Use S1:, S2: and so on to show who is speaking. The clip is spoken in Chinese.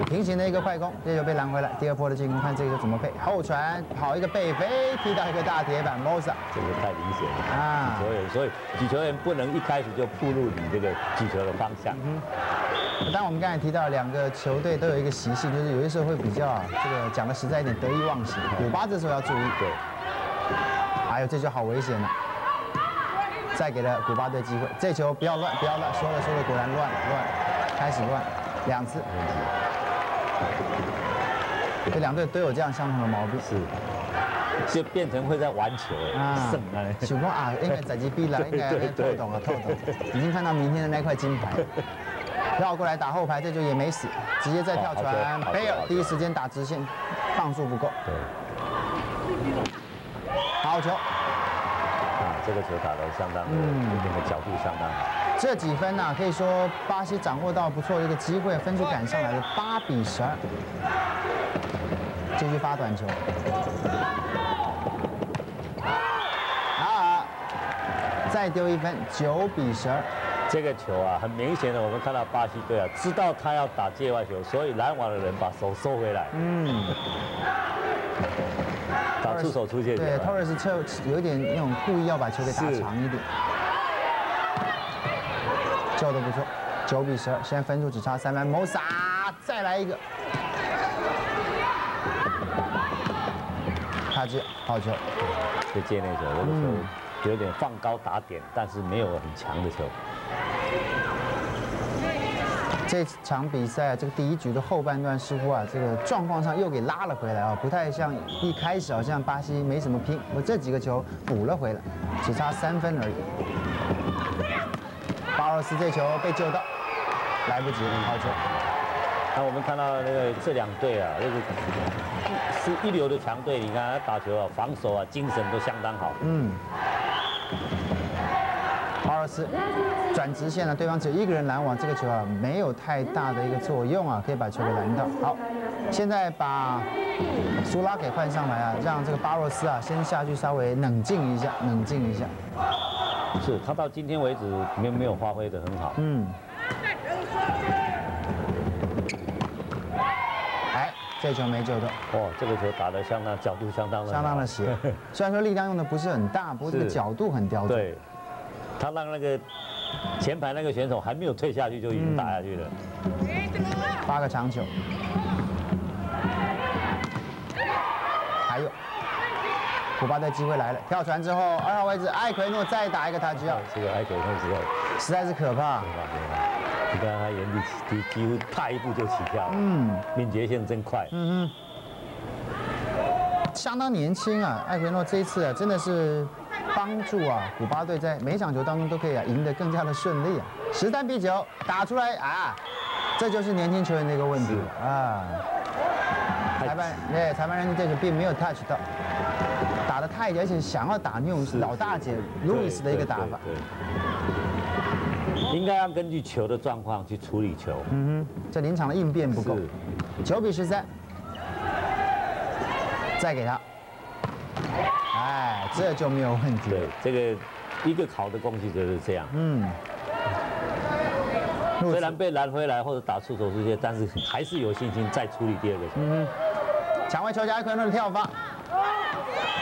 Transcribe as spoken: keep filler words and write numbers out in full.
S1: 平行的一个快攻，这球被拦回来。第二波的进攻，看这个球怎么配，后传跑一个背飞，踢到一个大铁板 ，Mosa，
S2: 这个太明显了
S1: 啊！
S2: 举球员，所以举球员不能一开始就暴露你这个举球的方向。
S1: 嗯当然，我们刚才提到两个球队都有一个习性，就是有些时候会比较啊，这个讲的实在一点，得意忘形。古巴这时候要注意。
S2: 对。
S1: 哎呦，这球好危险啊！再给了古巴队机会，这球不要乱，不要乱，说了说了，果然乱乱，开始乱，两次。这两队都有这样相同的毛病。
S2: 是。就变成会在玩球啊，胜啊！
S1: 许光啊，应该在击毙了，应该透懂了，透懂。已经看到明天的那块金牌。绕过来打后排，这就也没死，直接再跳传。贝尔第一时间打直线，磅数不够。
S2: 对。
S1: 好球。
S2: 啊，这个球打得相当，嗯，那个角度相当好。
S1: 这几分呢、啊，可以说巴西掌握到不错的一个机会，分数赶上来了，八比十二。继续发短球。啊！再丢一分，九比十二。
S2: 这个球啊，很明显的，我们看到巴西队啊，知道他要打界外球，所以拦网的人把手收回来。嗯。打出手出界球。
S1: 对，托尔斯侧有点那种故意要把球给打长一点。救得不错，九比十二，现在分数只差三分。谋杀，再来一个。他接好球。
S2: 就接那球，这个球有点放高打点，但是没有很强的球。这场比赛这个第一局的后半段似乎啊，这个状况上又给拉了回来啊，不太像一开始好像巴西没什么拼，我这几个球补了回来，只差三分而已。巴洛斯这球被救到，来不及了，好球。 那我们看到那个这两队啊，那个是一流的强队，你看他打球啊，防守啊，精神都相当好。嗯。巴洛斯
S1: 转直线了，对方只有一个人拦网，这个球啊没有太大的一个作用啊，可以把球给拦到。好，现在把苏拉给换上来啊，让这个巴洛斯啊先下去稍微冷静一下，冷静一下。
S2: 是他到今天为止没没有发挥得很好。嗯。
S1: 哎，这球没救到。
S2: 哇，这个球打得相当角度相当的
S1: 相当的斜，虽然说力量用的不是很大，不过这个角度很刁钻。
S2: 对。他让那个前排那个选手还没有退下去就已经打下去了。
S1: 八个长球，还有古巴的机会来了，跳传之后二号位置艾奎诺再打一个塔吉奥，
S2: 这个艾奎诺实在
S1: 实在是可怕。
S2: 你看他原地几几乎踏一步就起跳，嗯，敏捷性真快，嗯嗯，
S1: 相当年轻啊，艾奎诺这一次啊真的是。帮助啊，古巴队在每一场球当中都可以啊赢得更加的顺利啊。十三比九打出来啊，这就是年轻球员的一个问题啊。裁判对裁判认定这球并没有 touch 到，打得太急，而且想要打那种老大姐路易斯的一个打法。
S2: 应该要根据球的状况去处理球。嗯
S1: 哼，这临场的应变不够。九比十三，再给他。哎，这就没有问题。
S2: 对，这个一个好的攻击就是这样。嗯。虽然被拦回来或者打出手出界，但是还是有信心再处理第二个球。嗯。
S1: 抢位球加艾奎诺的跳发，